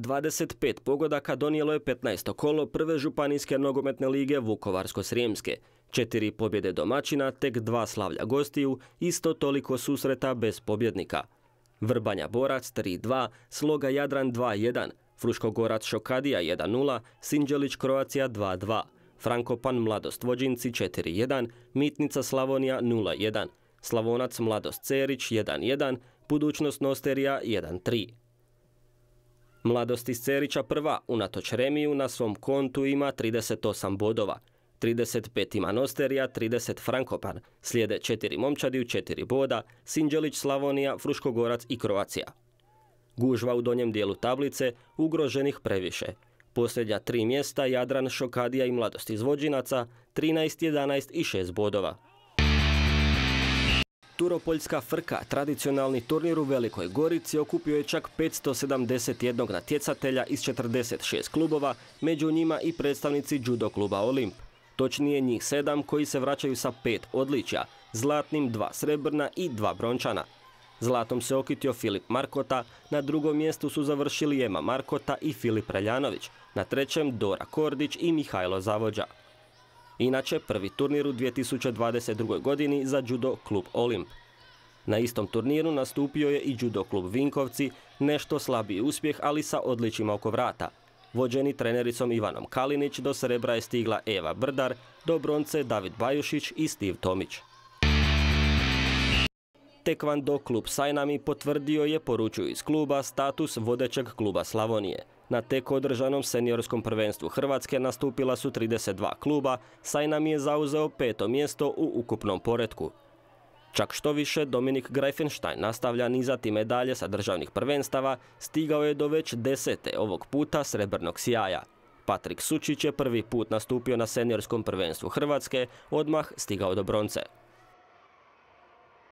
25 pogodaka donijelo je 15. kolo prve županijske nogometne lige Vukovarsko-srijemske. 4 pobjede domaćina, tek 2 slavlja gostiju, isto toliko susreta bez pobjednika. Vrbanja Borac 3-2, Sloga Jadran 2-1, Fruškogorac Šokadija 1-0, Sinđelić Croatia 2-2, Frankopan Mladost Vođinci 4-1, Mitnica Slavonija 0-1, Slavonac Mladost Cerić 1-1, Budućnost Nosterija 1-3. Mladost iz Cerića prva, unatoč remiju, na svom kontu ima 38 bodova. 35 ima Nosterija, 30 Frankopan, slijede 4 Momčadi u 4 boda, Sinđelić, Slavonija, Fruškogorac i Croatia. Gužva u donjem dijelu tablice, ugroženih previše. Posljednja 3 mjesta Jadran, Šokadija i Mladost iz Vođinaca, 13, 11 i 6 bodova. Turopoljska frka, tradicionalni turnir u Velikoj Gorici, okupio je čak 571 natjecatelja iz 46 klubova, među njima i predstavnici judo kluba Olimp. Točnije njih 7 koji se vraćaju sa 5 odličja, zlatnim 2 srebrna i 2 brončana. Zlatom se okitio Filip Markota, na drugom mjestu su završili Ema Markota i Filip Reljanović, na trećem Dora Kordić i Mihajlo Zavođa. Inače, prvi turnir u 2022. godini za judo klub Olimp. Na istom turniru nastupio je i judo klub Vinkovci, nešto slabiji uspjeh, ali sa odličjima oko vrata. Vođeni trenericom Ivanom Kalinić, do srebra je stigla Eva Brdar, do bronce David Bajušić i Stiv Tomić. Tekvando klub Sajnami potvrdio je, poručuju iz kluba, status vodećeg kluba Slavonije. Na tek održanom seniorskom prvenstvu Hrvatske nastupila su 32 kluba, Sajnami je zauzeo 5. mjesto u ukupnom poretku. Čak što više, Dominik Greifenstein nastavlja nizati medalje sa državnih prvenstava, stigao je do već 10. ovog puta srebrnog sjaja. Patrik Sučić je prvi put nastupio na seniorskom prvenstvu Hrvatske, odmah stigao do bronce.